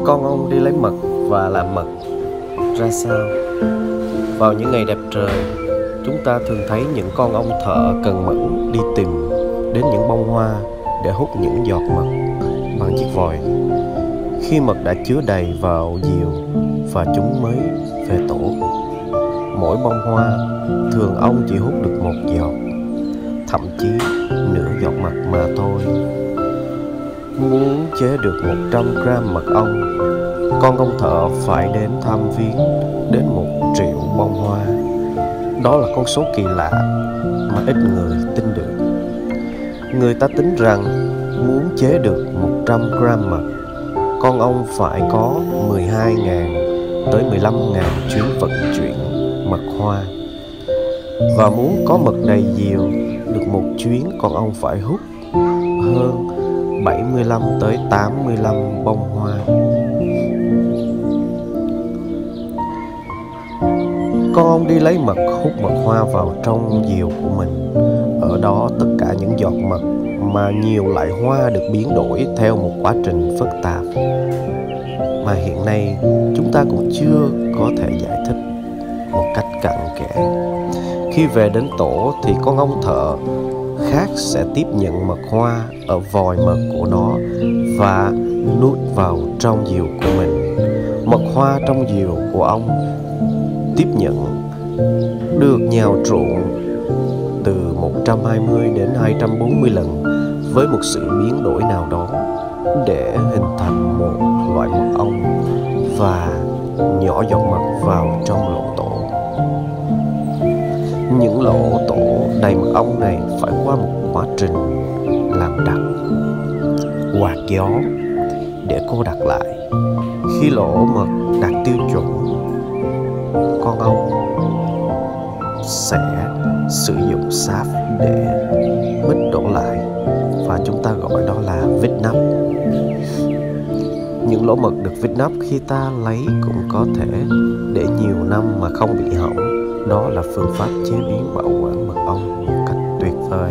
Con ong đi lấy mật và làm mật ra sao? Vào những ngày đẹp trời, chúng ta thường thấy những con ong thợ cần mẫn đi tìm đến những bông hoa để hút những giọt mật bằng chiếc vòi. Khi mật đã chứa đầy vào diều và chúng mới về tổ. Mỗi bông hoa thường ong chỉ hút được một giọt, thậm chí nửa giọt mật mà thôi. Muốn chế được 100 gram mật ong, con ong thợ phải đến thăm viếng đến 1 triệu bông hoa. Đó là con số kỳ lạ mà ít người tin được. Người ta tính rằng muốn chế được 100 gram mật, con ong phải có 12.000 tới 15.000 chuyến vận chuyển mật hoa. Và muốn có mật đầy diều được một chuyến, con ong phải hút hơn 75 tới 85 bông hoa. Con ong đi lấy mật, hút mật hoa vào trong diều của mình. Ở đó tất cả những giọt mật mà nhiều loại hoa được biến đổi theo một quá trình phức tạp mà hiện nay chúng ta cũng chưa có thể giải thích một cách cặn kẽ. Khi về đến tổ thì con ong thợ khác sẽ tiếp nhận mật hoa ở vòi mật của nó và nuốt vào trong diều của mình. Mật hoa trong diều của ong tiếp nhận được nhào trộn từ 120 đến 240 lần với một sự biến đổi nào đó để hình thành một loại mật ong và nhỏ giọt mật vào trong lỗ tổ. Những lỗ tổ đầy mật ong này phải qua một quá trình làm đặc, quạt gió để cô đặt lại. Khi lỗ mật đạt tiêu chuẩn, con ong sẽ sử dụng sáp để bít đổ lại và chúng ta gọi đó là vít nắp. Những lỗ mật được vít nắp khi ta lấy cũng có thể để nhiều năm mà không bị hỏng. Đó là phương pháp chế biến bảo quản mật ong một cách tuyệt vời.